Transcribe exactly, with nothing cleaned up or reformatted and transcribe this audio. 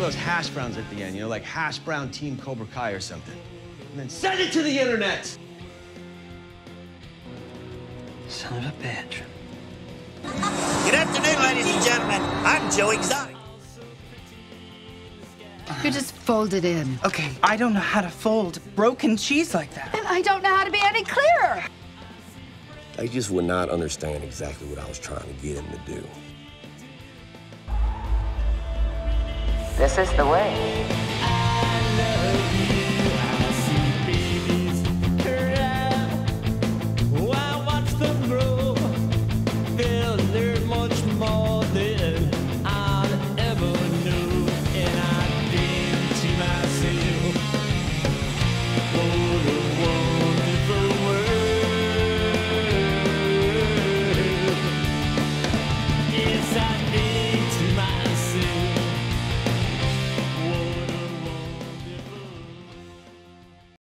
those hash browns at the end, you know, like Hash Brown Team Cobra Kai or something. And then send it to the internet! Son of a bitch. Good afternoon, ladies and gentlemen. I'm Joe Exotic. You just fold it in. Okay, I don't know how to fold broken cheese like that. And I don't know how to be any clearer. They just would not understand exactly what I was trying to get him to do. This is the way.